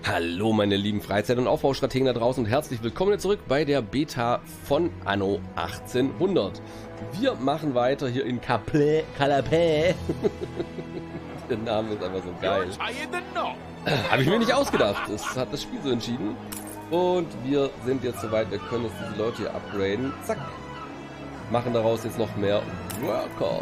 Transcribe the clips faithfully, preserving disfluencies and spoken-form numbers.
Hallo meine lieben Freizeit- und Aufbaustrategen da draußen und herzlich willkommen zurück bei der Beta von Anno achtzehnhundert. Wir machen weiter hier in Caplé, Calapé. Der Name ist einfach so geil. Habe ich mir nicht ausgedacht. Das hat das Spiel so entschieden. Und wir sind jetzt soweit, wir können jetzt diese Leute hier upgraden. Zack. Machen daraus jetzt noch mehr Worker.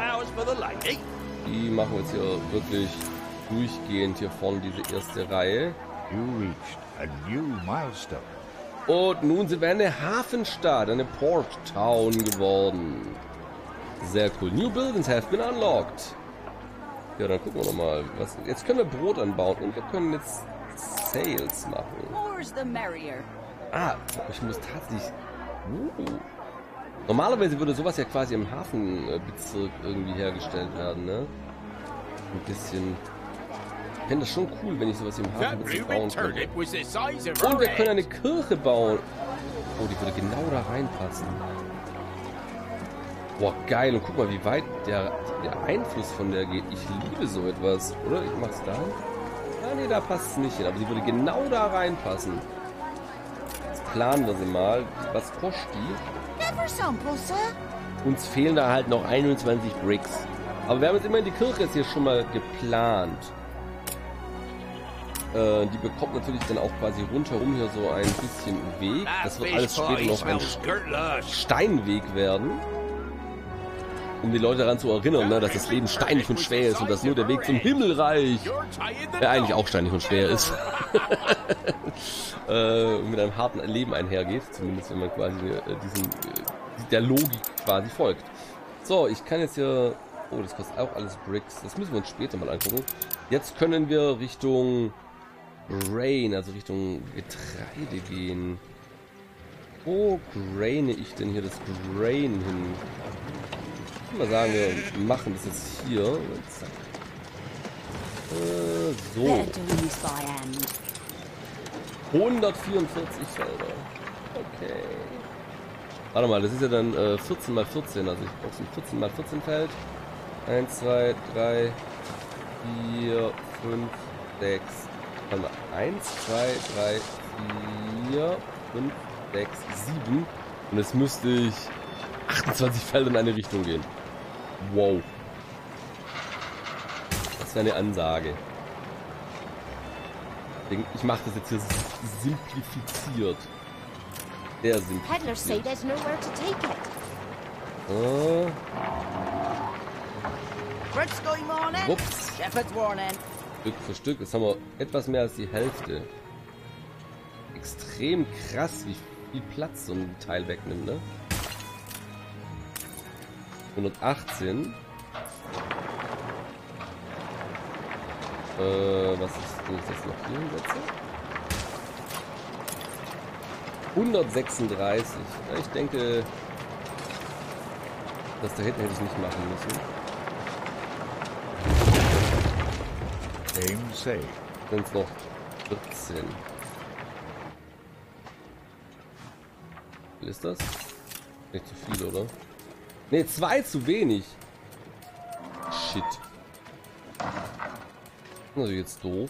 Die machen wir jetzt hier wirklich durchgehend hier vorne diese erste Reihe. You reached a new milestone. Und nun sind wir eine Hafenstadt, eine Port Town geworden. Sehr cool. New buildings have been unlocked. Ja, dann gucken wir nochmal. Was, jetzt können wir Brot anbauen und wir können jetzt Sales machen. Ah, ich muss tatsächlich... Uh. Normalerweise würde sowas ja quasi im Hafenbezirk irgendwie hergestellt werden, ne? Ein bisschen... Ich fände das schon cool, wenn ich sowas im Hafenbezirk bauen könnte. Und wir können eine Kirche bauen. Oh, die würde genau da reinpassen. Boah, geil. Und guck mal, wie weit der, der Einfluss von der geht. Ich liebe so etwas. Oder? Ich mach's da. Ah, nee, da passt es nicht hin. Aber sie würde genau da reinpassen. Jetzt planen wir sie mal. Was kostet die? Uns fehlen da halt noch einundzwanzig Bricks. Aber wir haben jetzt immerhin die Kirche jetzt hier schon mal geplant. Äh, die bekommt natürlich dann auch quasi rundherum hier so ein bisschen Weg. Das wird alles später noch ein Steinweg werden. Um die Leute daran zu erinnern, ne, dass das Leben steinig und schwer ist und dass nur der Weg zum Himmelreich, der eigentlich auch steinig und schwer ist, äh, mit einem harten Leben einhergeht. Zumindest wenn man quasi äh, diesen, äh, der Logik quasi folgt. So, ich kann jetzt hier... Oh, das kostet auch alles Bricks. Das müssen wir uns später mal angucken. Jetzt können wir Richtung Grain, also Richtung Getreide gehen. Wo graine ich denn hier das Grain hin? Ich würde mal sagen, wir machen das jetzt hier. Zack. Äh, so. hundertvierundvierzig Felder. Okay. Warte mal, das ist ja dann äh, vierzehn mal vierzehn. Also ich brauche so ein vierzehn mal vierzehn Feld. eins, zwei, drei, vier, fünf, sechs. Warte mal. eins, zwei, drei, vier, fünf, sechs, sieben. Und jetzt müsste ich achtundzwanzig Felder in eine Richtung gehen. Wow. Das wäre eine Ansage. Ich mache das jetzt hier simplifiziert. Sehr simplifiziert. Äh. Ups. Stück für Stück. Jetzt haben wir etwas mehr als die Hälfte. Extrem krass, wie viel Platz so ein Teil wegnimmt, ne? hundertachtzehn. Äh, was ist, wenn ich das noch hier hinsetze? hundertsechsunddreißig. Ja, ich denke, das da hinten hätte ich nicht machen müssen. Aim safe. Sind es noch vierzehn. Wie ist das? Nicht zu viel, oder? Ne, zwei zu wenig. Shit. Also jetzt doof.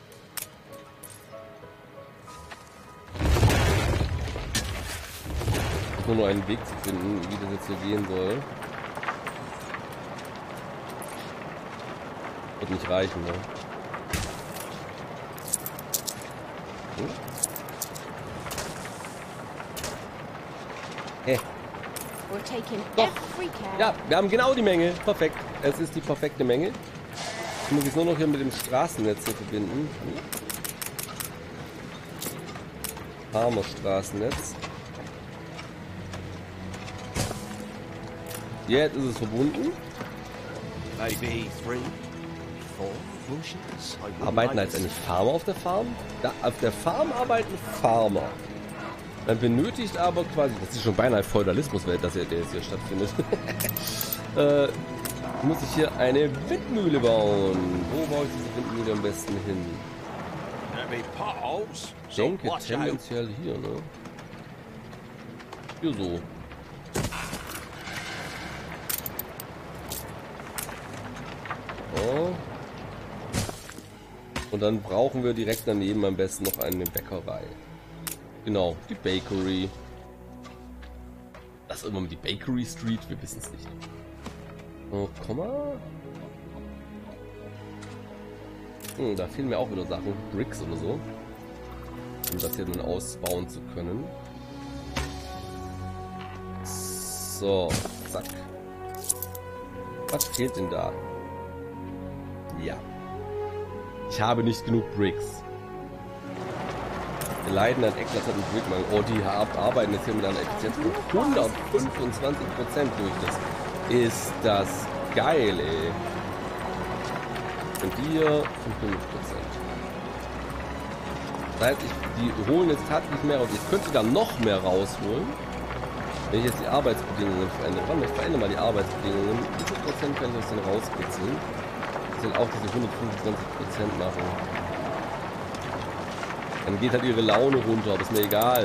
Ich muss nur einen Weg zu finden, wie das jetzt hier gehen soll. Wird nicht reichen, ne? Hm? Hä? Doch. Ja, wir haben genau die Menge. Perfekt. Es ist die perfekte Menge. Ich muss jetzt nur noch hier mit dem Straßennetz hier verbinden. Farmer Straßennetz. Jetzt ist es verbunden. Arbeiten als eigentlich Farmer auf der Farm? Da, auf der Farm arbeiten Farmer. Man benötigt aber quasi, das ist schon beinahe Feudalismuswelt, dass der jetzt hier stattfindet. äh, muss ich hier eine Windmühle bauen. Wo baue ich diese Windmühle am besten hin? Ich denke tendenziell hier, ne? Hier so. Oh. Und dann brauchen wir direkt daneben am besten noch eine Bäckerei. Genau, die Bakery. Das ist immer die Bakery Street, wir wissen es nicht. Oh, Komma. Hm, da fehlen mir auch wieder Sachen. Bricks oder so. Um das hier dann ausbauen zu können. So, zack. Was fehlt denn da? Ja. Ich habe nicht genug Bricks. Wir leiden an eklatanten Brickmangel. Oh, die arbeiten jetzt hier mit einer Effizienz von hundertfünfundzwanzig Prozent durch. Das ist das geil, ey. Und die hier fünf Prozent. Das heißt, ich, die holen jetzt tatsächlich mehr raus. Ich könnte da noch mehr rausholen, wenn ich jetzt die Arbeitsbedingungen verändere. Warte, ich verändere mal die Arbeitsbedingungen. Wie viel Prozent kann ich aus denen rauskitzeln? Das sind auch diese hundertfünfundzwanzig Prozent machen. Dann geht halt ihre Laune runter, aber ist mir egal.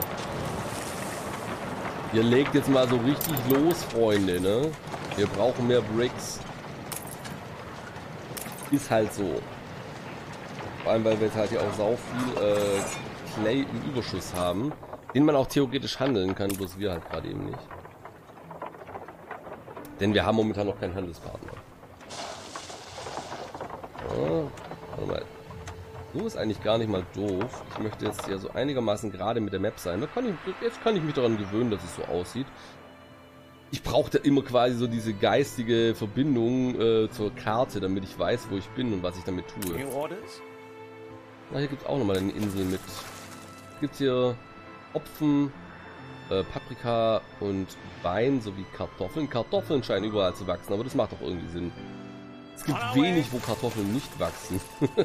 Ihr legt jetzt mal so richtig los, Freunde, ne? Wir brauchen mehr Bricks. Ist halt so. Vor allem, weil wir jetzt halt hier auch sau viel äh, Clay im Überschuss haben, den man auch theoretisch handeln kann, bloß wir halt gerade eben nicht. Denn wir haben momentan noch keinen Handelspartner. Ja, warte mal. So ist eigentlich gar nicht mal doof. Ich möchte jetzt ja so einigermaßen gerade mit der Map sein. Da kann ich, jetzt kann ich mich daran gewöhnen, dass es so aussieht. Ich brauchte immer quasi so diese geistige Verbindung äh, zur Karte, damit ich weiß, wo ich bin und was ich damit tue. Na, hier gibt es auch nochmal eine Insel mit. Es gibt hier Hopfen, äh, Paprika und Wein sowie Kartoffeln. Kartoffeln scheinen überall zu wachsen, aber das macht doch irgendwie Sinn. Es gibt wenig, wo Kartoffeln nicht wachsen.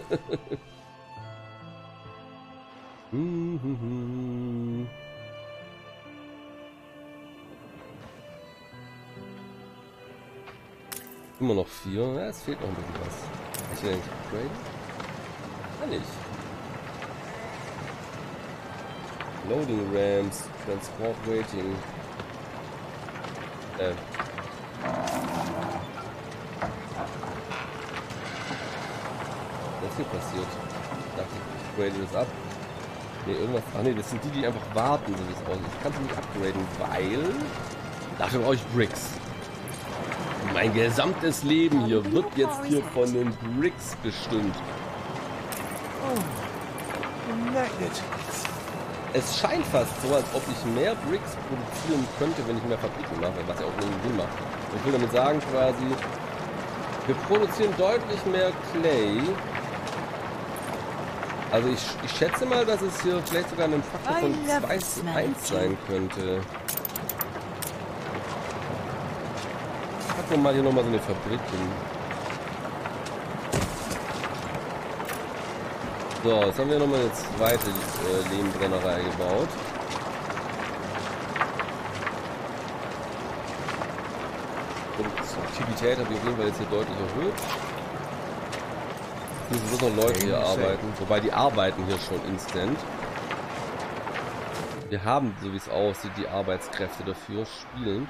Immer noch vier. Ja, es fehlt noch ein bisschen was. Kann ich den eigentlich upgraden? Kann ich. Loading Ramps, Transport Waiting. Äh. Was ist hier passiert? Ich dachte, ich upgrade das ab. Ne, irgendwas. Ach ne, das sind die, die einfach warten, so wie es aussieht. Ich kann sie nicht upgraden, weil. Dafür brauche ich Bricks. Mein gesamtes Leben hier wird jetzt hier von den Bricks bestimmt. Es scheint fast so, als ob ich mehr Bricks produzieren könnte, wenn ich mehr Fabriken mache, was ja auch irgendwie Sinn macht. Ich will damit sagen quasi, wir produzieren deutlich mehr Clay. Also ich, ich schätze mal, dass es hier vielleicht sogar ein Faktor von zwei zu eins sein könnte. Packen wir mal hier nochmal so eine Fabrik hin. So, jetzt haben wir nochmal eine zweite äh, Lehmbrennerei gebaut. Produktivität habe ich auf jeden Fall jetzt hier deutlich erhöht. Es müssen bloß noch Leute hier arbeiten, wobei die arbeiten hier schon instant. Wir haben, so wie es aussieht, die Arbeitskräfte dafür, spielen.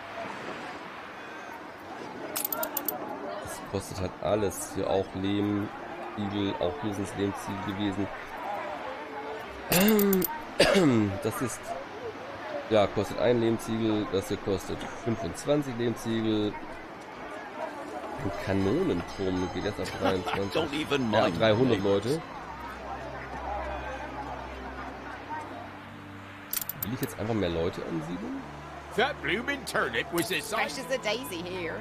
Das kostet halt alles, hier auch Lehm. Ziegel, auch hier sind es Lehmziegel gewesen. Das ist, ja, kostet ein Lehmziegel, das hier kostet fünfundzwanzig Lehmziegel. Ein Kanonenturm geht jetzt auf dreiundzwanzig. Ja, dreihundert Leute. Will ich jetzt einfach mehr Leute ansiedeln? That blooming turnip was as Fresh as a daisy here.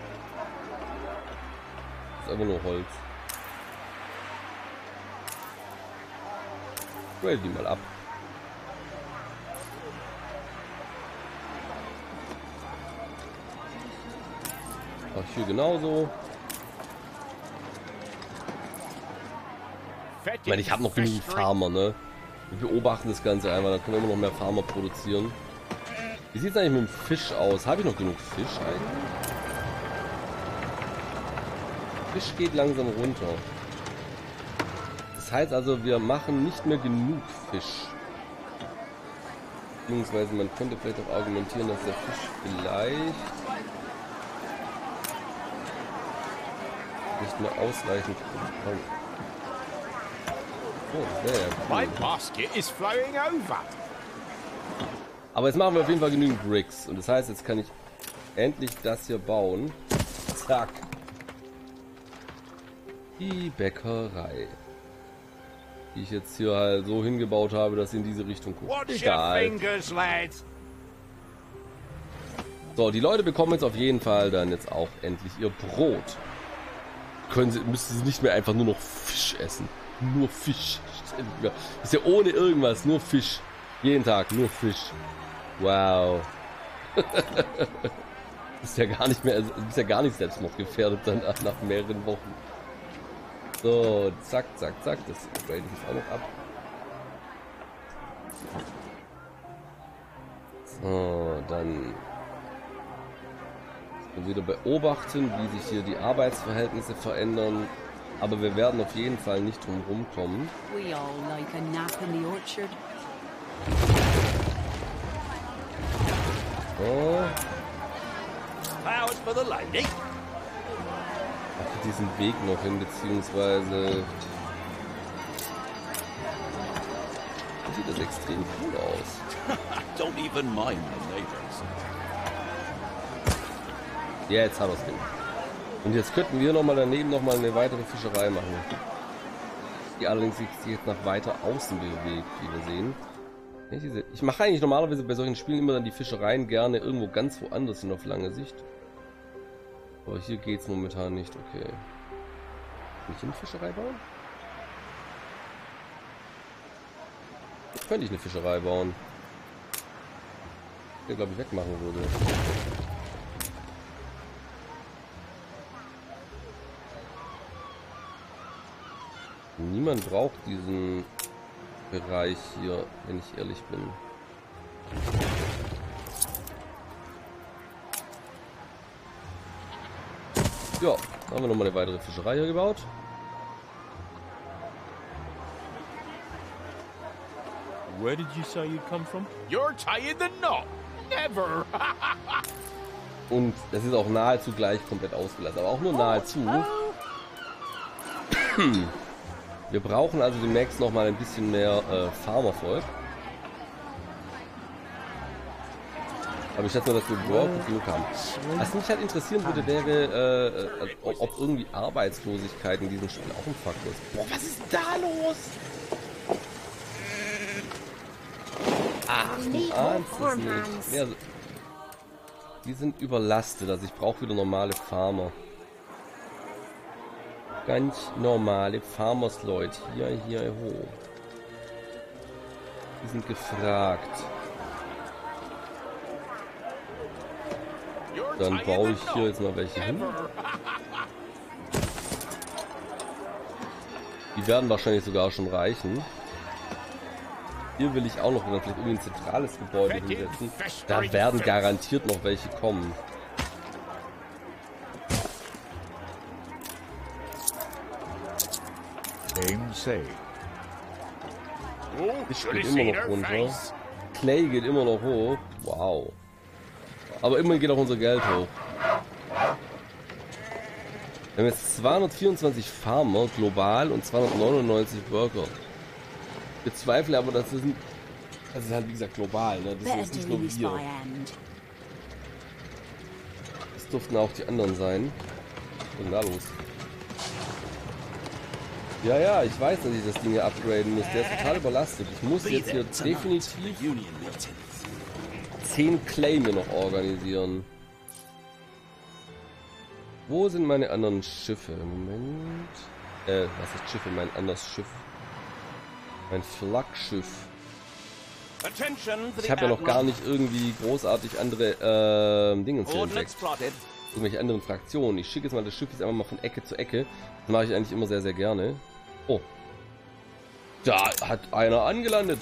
Das ist einfach nur Holz. Grade die mal ab. Auch hier genauso. Ich meine, ich habe noch genug Farmer, ne? Wir beobachten das Ganze einmal, dann können wir immer noch mehr Farmer produzieren. Wie sieht es eigentlich mit dem Fisch aus? Habe ich noch genug Fisch eigentlich? Fisch geht langsam runter. Das heißt also, wir machen nicht mehr genug Fisch. Beziehungsweise man könnte vielleicht auch argumentieren, dass der Fisch vielleicht nicht mehr ausreichend kommt. Oh, das wäre ja My cool. basket is flowing over. Aber jetzt machen wir auf jeden Fall genügend Bricks. Und das heißt, jetzt kann ich endlich das hier bauen. Zack. Die Bäckerei. Die ich jetzt hier halt so hingebaut habe, dass sie in diese Richtung guckt. Watch your Egal. fingers, lads. So, die Leute bekommen jetzt auf jeden Fall dann jetzt auch endlich ihr Brot. Können sie, müssen sie nicht mehr einfach nur noch Fisch essen. Nur Fisch. Ist ja ohne irgendwas, nur Fisch. Jeden Tag nur Fisch. Wow. Ist ja gar nicht mehr, ist ja gar nicht selbstmordgefährdet dann nach mehreren Wochen. So, zack, zack, zack. Das upgrade ich jetzt auch noch ab. So, dann wieder beobachten, wie sich hier die Arbeitsverhältnisse verändern. Aber wir werden auf jeden Fall nicht drum rumkommen. We all like a nap in the orchard. So. Flowers for the lady. Ach, diesen Weg noch hin, beziehungsweise sieht das extrem cool aus. Don't even mind the neighbors. Ja, jetzt haben wir es gemacht. Und jetzt könnten wir noch mal daneben noch mal eine weitere Fischerei machen. Die allerdings sich jetzt nach weiter außen bewegt, wie wir sehen. Ich mache eigentlich normalerweise bei solchen Spielen immer dann die Fischereien gerne irgendwo ganz woanders hin auf lange Sicht. Aber hier geht es momentan nicht, okay. Kann ich eine Fischerei bauen? Jetzt könnte ich eine Fischerei bauen. Die glaube ich wegmachen würde. Niemand braucht diesen Bereich hier, wenn ich ehrlich bin. Ja, haben wir nochmal eine weitere Fischerei hier gebaut. Where did you say you'd come from? You're tying the knot. Never. Und das ist auch nahezu gleich komplett ausgelassen, aber auch nur nahezu. Wir brauchen also demnächst noch mal ein bisschen mehr äh, Farmervolk. Aber ich schätze mal, dass wir überhaupt nicht genug haben. Was mich halt interessieren würde, wäre, äh, ob, ob irgendwie Arbeitslosigkeit in diesem Spiel auch ein Faktor ist. Boah, was ist da los? Ach, du ahnst es nicht. Ja, die sind überlastet, also ich brauche wieder normale Farmer. Ganz normale Farmers-Leute. Hier, hier, hoch. Die sind gefragt. Dann baue ich hier jetzt mal welche hin. Die werden wahrscheinlich sogar schon reichen. Hier will ich auch noch vielleicht irgendwie ein zentrales Gebäude hinsetzen. Da werden garantiert noch welche kommen. Ich geht immer noch runter. Clay geht immer noch hoch. Wow. Aber immerhin geht auch unser Geld hoch. Wir haben jetzt zweihundertvierundzwanzig Farmer global und zweihundertneunundneunzig Worker. Ich bezweifle aber, dass das sind. Das ist halt wie gesagt global, ne? Das ist nicht nur wir. Das durften auch die anderen sein. Was ist denn da los? Ja, ja, ich weiß, dass ich das Ding hier upgraden muss. Der ist total überlastet. Ich muss jetzt hier definitiv zehn Clay mir noch organisieren. Wo sind meine anderen Schiffe? Moment. Äh, was ist Schiffe? Mein anderes Schiff. Mein Flaggschiff. Ich habe ja noch gar nicht irgendwie großartig andere ähm, Dinge zu entdeckt. Irgendwelche anderen Fraktionen. Ich schicke jetzt mal das Schiff jetzt einfach mal von Ecke zu Ecke. Das mache ich eigentlich immer sehr, sehr gerne. Oh. Da hat einer angelandet.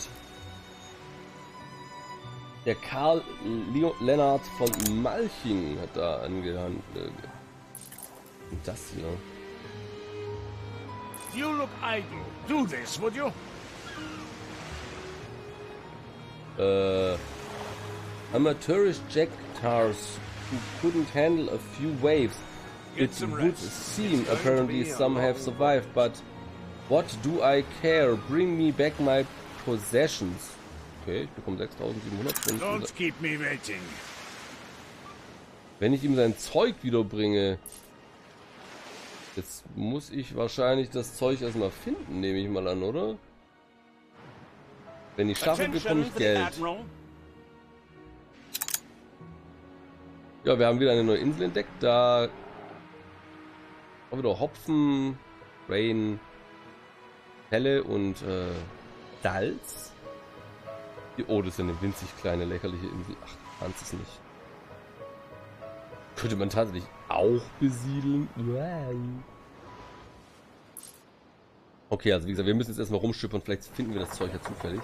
Der Karl Leo Lennart von Malching hat da angelandet. Und das hier. You look idle. Do this, would you? Äh, amateurish jacktars who couldn't handle a few waves. It would seem apparently some have survived, but What do I care? Bring me back my possessions. Okay, ich bekomme sechstausendsiebenhundert. Don't keep me waiting. Wenn ich ihm sein Zeug wiederbringe. Jetzt muss ich wahrscheinlich das Zeug erstmal finden, nehme ich mal an, oder? Wenn ich schaffe, bekomme ich Geld. Ja, wir haben wieder eine neue Insel entdeckt. Da haben wir wieder Hopfen, Rain, Pelle und äh, Salz. Oh, das ist ja eine winzig kleine, lächerliche Insel. Ach, du kannst es nicht. Könnte man tatsächlich auch besiedeln. Okay, also wie gesagt, wir müssen jetzt erstmal rumschippern. Vielleicht finden wir das Zeug ja zufällig.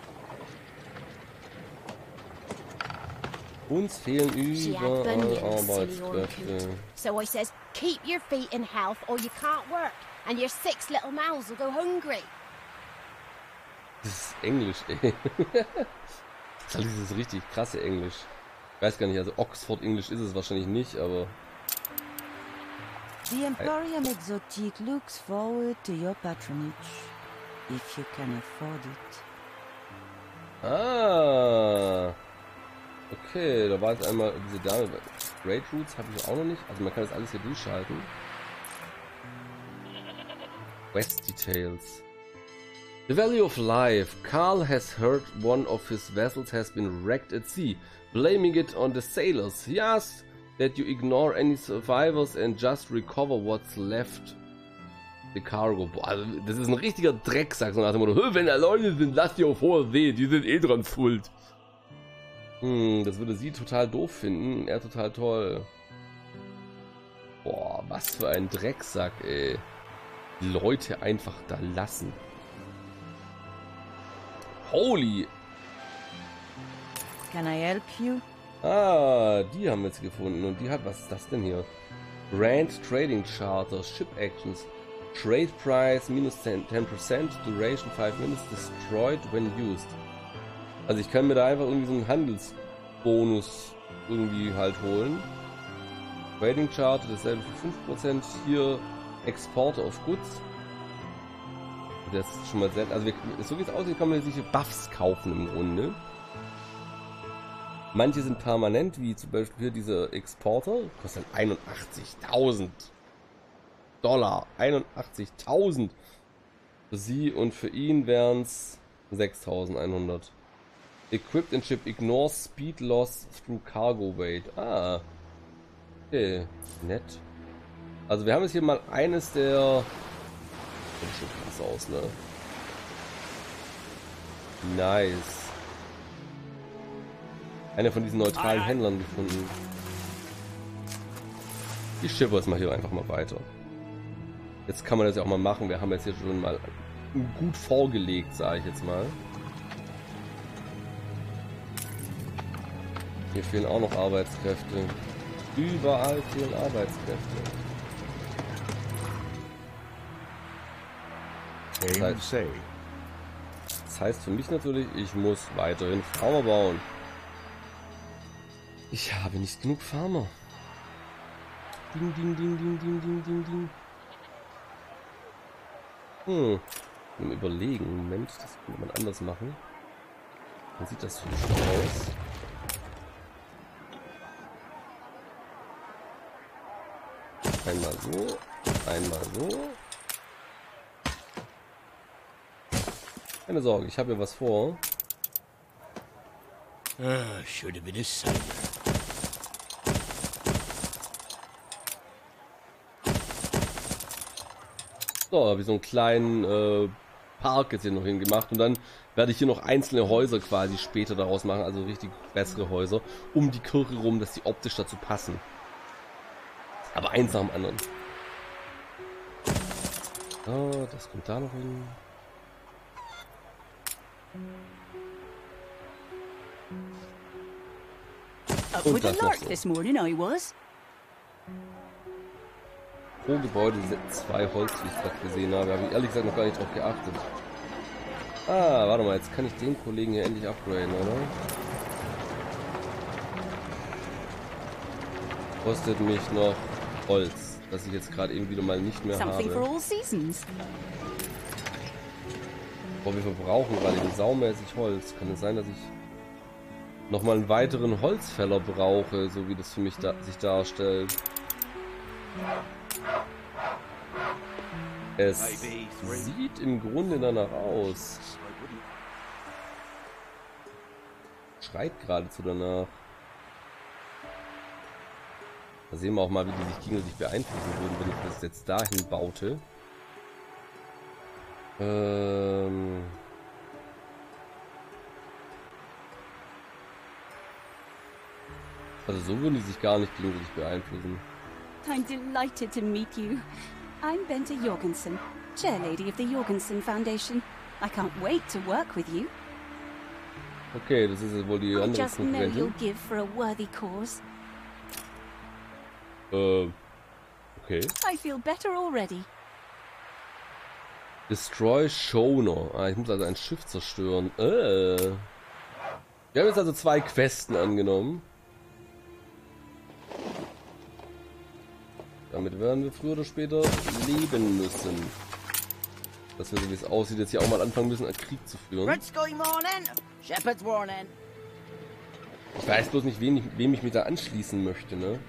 Uns fehlen überall Arbeitskräfte. So I says, keep your feet in health or you can't work. And your six little mouths will go hungry. Das ist Englisch, ey. Das ist dieses richtig krasse Englisch. Ich weiß gar nicht, also Oxford Englisch ist es wahrscheinlich nicht, aber... The Emporium Exotique looks forward to your patronage, if you can afford it. Ah. Okay, da war jetzt einmal diese Dame. Great Roots habe ich auch noch nicht. Also man kann das alles hier durchschalten. Quest Details. The value of life. Carl has heard one of his vessels has been wrecked at sea, blaming it on the sailors. He asks that you ignore any survivors and just recover what's left. The cargo. Boah, also das ist ein richtiger Drecksack, so nach dem Motto, wenn da Leute sind, lass die auf hoher See, die sind eh dran schuld. Hm, das würde sie total doof finden, er total toll. Boah, was für ein Drecksack, ey. Die Leute einfach da lassen. Holy. Can I help you? Ah, die haben wir jetzt gefunden. Und die hat, was ist das denn hier? Brand Trading Charter, Ship Actions, Trade Price minus ten percent, Duration five minutes, destroyed when used. Also ich kann mir da einfach irgendwie so einen Handelsbonus irgendwie halt holen. Trading Charter, dasselbe für fünf Prozent. Hier Exporter of Goods. Das ist schon mal sehr... Also wir, so wie es aussieht, kann man sich Buffs kaufen im Grunde. Manche sind permanent, wie zum Beispiel hier dieser Exporter. Kostet einundachtzigtausend Dollar. einundachtzigtausend für sie und für ihn wären es sechstausendeinhundert. Equipped and ship ignores speed loss through cargo weight. Ah. Okay. Nett. Also wir haben jetzt hier mal eines der... Sieht schon krass aus, ne? Nice. Einer von diesen neutralen Händlern gefunden. Ich schippe es mal hier einfach mal weiter. Jetzt kann man das ja auch mal machen. Wir haben jetzt hier schon mal gut vorgelegt, sage ich jetzt mal. Hier fehlen auch noch Arbeitskräfte. Überall fehlen Arbeitskräfte. Das heißt, das heißt für mich natürlich, ich muss weiterhin Farmer bauen. Ich habe nicht genug Farmer. Ding, ding, ding, ding, ding, ding, ding, ding. Hm. Im Überlegen. Moment, das könnte man anders machen. Dann sieht das so aus. Einmal so, einmal so. Keine Sorge, ich habe ja was vor. Ah, should have been a sailor. So, habe ich so einen kleinen äh, Park jetzt hier noch hingemacht und dann werde ich hier noch einzelne Häuser quasi später daraus machen, also richtig bessere Häuser, um die Kirche rum, dass die optisch dazu passen. Aber eins nach dem anderen. So, das kommt da noch hin. Up with a lark this morning I was. Pro Gebäude sind zwei Holz, wie ich gerade gesehen habe. Habe ich ehrlich gesagt noch gar nicht drauf geachtet. Ah, warte mal, jetzt kann ich den Kollegen hier endlich upgraden, oder? Kostet mich noch Holz, das ich jetzt gerade eben wieder mal nicht mehr Something habe. for all seasons. Boah, wir verbrauchen gerade saumäßig Holz. Kann es sein, dass ich nochmal einen weiteren Holzfäller brauche, so wie das für mich da sich darstellt? Es sieht im Grunde danach aus. Schreit geradezu danach. Da sehen wir auch mal, wie die sich gegenseitig beeinflussen würden, wenn ich das jetzt dahin baute. Ähm... Also so würden die sich gar nicht gegenseitig beeinflussen. I'm delighted to meet you. I'm Bente Jorgensen, chair lady of the Jorgensen Foundation. I can't wait to work with you. Okay, das ist jetzt wohl die I andere just know you'll Konkurrentin. give for a worthy cause. Äh, okay. I feel better already. Destroy Schoner. Ah, ich muss also ein Schiff zerstören. Äh. Wir haben jetzt also zwei Questen angenommen. Damit werden wir früher oder später leben müssen. Dass wir, so wie es aussieht, jetzt hier auch mal anfangen müssen, einen Krieg zu führen. Red Sky morning, Shepherd's warning. Ich weiß bloß nicht, wem ich, wem ich mich da anschließen möchte, ne?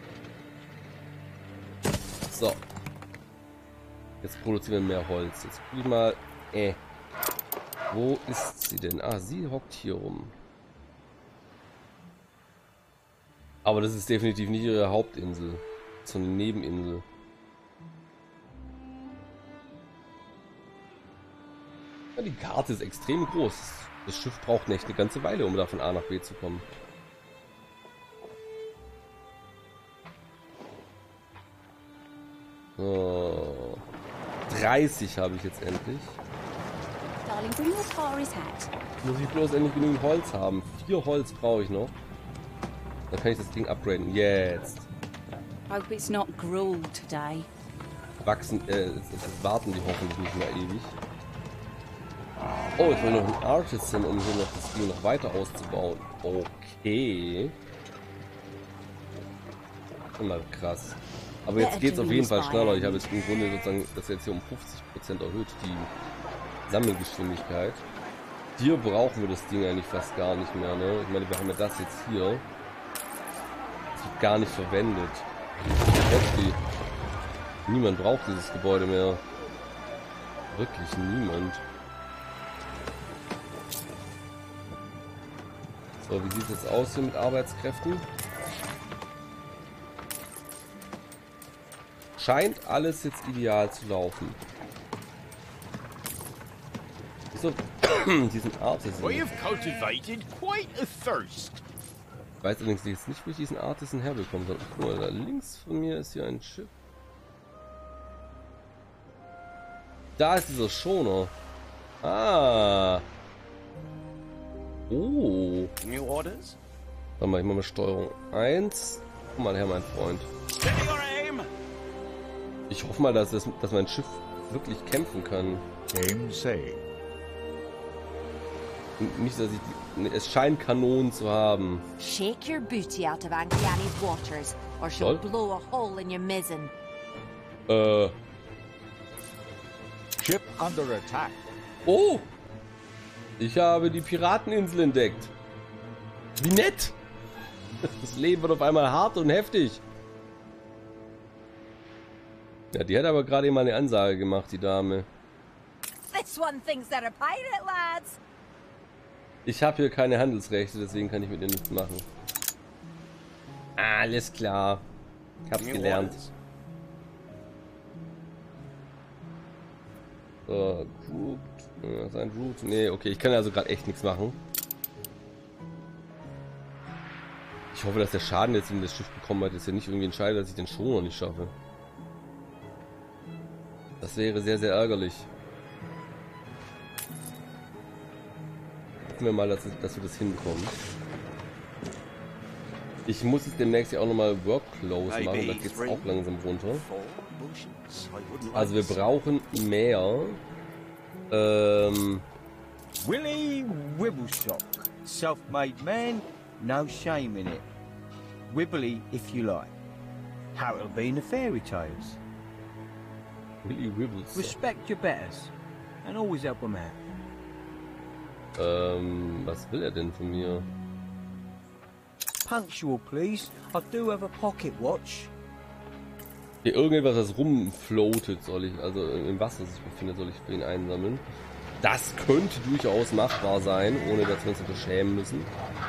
So. Jetzt produzieren wir mehr Holz. Jetzt guck ich mal. Äh. Wo ist sie denn? Ah, sie hockt hier rum. Aber das ist definitiv nicht ihre Hauptinsel. So eine Nebeninsel. Ja, die Karte ist extrem groß. Das Schiff braucht nicht eine ganze Weile, um da von A nach B zu kommen. So. dreißig habe ich jetzt endlich. Darling, bring your Tari's hat. Muss ich bloß endlich genügend Holz haben. Vier Holz brauche ich noch. Dann kann ich das Ding upgraden. Jetzt. Hope it's not gruel today. Wachsen, äh, es, es warten die hoffentlich nicht mehr ewig. Oh, ich will noch einen Artisan, um hier noch das Ding noch weiter auszubauen. Okay. Immer krass. Aber jetzt geht's auf jeden Fall schneller. Ich habe jetzt im Grunde sozusagen das jetzt hier um fünfzig Prozent erhöht, die Sammelgeschwindigkeit. Hier brauchen wir das Ding eigentlich fast gar nicht mehr, ne? Ich meine, wir haben ja das jetzt hier. Das wird gar nicht verwendet. Heftig. Niemand braucht dieses Gebäude mehr. Wirklich niemand. So, wie sieht es jetzt aus hier mit Arbeitskräften? Scheint alles jetzt ideal zu laufen. So, diesen Artisan. We have cultivated quite a thirst. Ich weiß allerdings jetzt nicht, wo ich diesen Artisan herbekommen soll. Guck mal, da links von mir ist hier ein Schiff. Da ist dieser Schoner. Ah. Oh. New orders? Warte mal, ich mache mal Steuerung eins. Komm mal her, mein Freund. Steady your aim! Ich hoffe mal, dass, das, dass mein Schiff wirklich kämpfen kann. Game saved. Nicht, dass ich die, ne, es scheint Kanonen zu haben. Shake your booty out of Ankiani's waters, or she'll Soll? blow a hole in your mizzen. Äh. Ship under attack. Oh! Ich habe die Pirateninsel entdeckt. Wie nett! Das Leben wird auf einmal hart und heftig. Ja, die hat aber gerade eben mal eine Ansage gemacht, die Dame. This one thinks they're a pirate, lads. Ich habe hier keine Handelsrechte, deswegen kann ich mit ihr nichts machen. Alles klar. Ich hab's New gelernt. orders? So, Root. Ja, sein Root. Nee, okay, ich kann also gerade echt nichts machen. Ich hoffe, dass der Schaden jetzt in das Schiff bekommen hat, ist ja nicht irgendwie entscheidet, dass ich den Schoner nicht schaffe. Das wäre sehr, sehr ärgerlich. Hoffen wir mal, dass, dass wir das hinbekommen. Ich muss jetzt demnächst ja auch nochmal Workclose machen, da geht's auch langsam runter. Four motions? I wouldn't Also wir like to- brauchen mehr. Ähm, Willie Wibblestock, self-made man, no shame in it. Wibbly if you like. How it'll be in the fairy tales. Willy Wibbles. Respect your betters, and always help them out. Ähm, was will er denn von mir? Punctual, please. I do have a pocket watch. Hier irgendetwas, das rumfloatet, soll ich, also im Wasser sich befindet, soll ich für ihn einsammeln. Das könnte durchaus machbar sein, ohne dass wir uns dafür schämen müssen.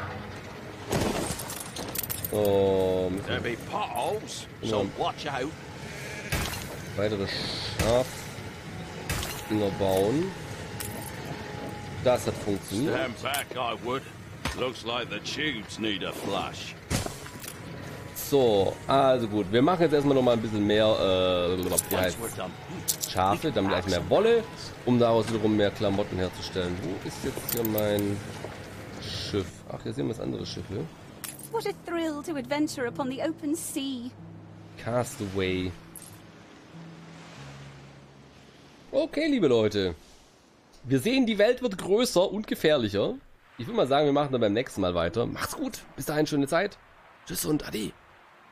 Oh, There be potholes, so watch out. Weitere Schafdinger bauen. Das hat funktioniert. Stand back, I would. Looks like the tubes need a flush. So, also gut. Wir machen jetzt erstmal noch mal ein bisschen mehr äh, wie heißt Schafe, dann gleich mehr Wolle, um daraus wiederum mehr Klamotten herzustellen. Wo ist jetzt hier mein Schiff? Ach, hier sehen wir das andere Schiff hier. What a thrill to adventure upon the open sea. Castaway. Okay, liebe Leute. Wir sehen, die Welt wird größer und gefährlicher. Ich will mal sagen, wir machen dann beim nächsten Mal weiter. Macht's gut. Bis dahin, schöne Zeit. Tschüss und Ade.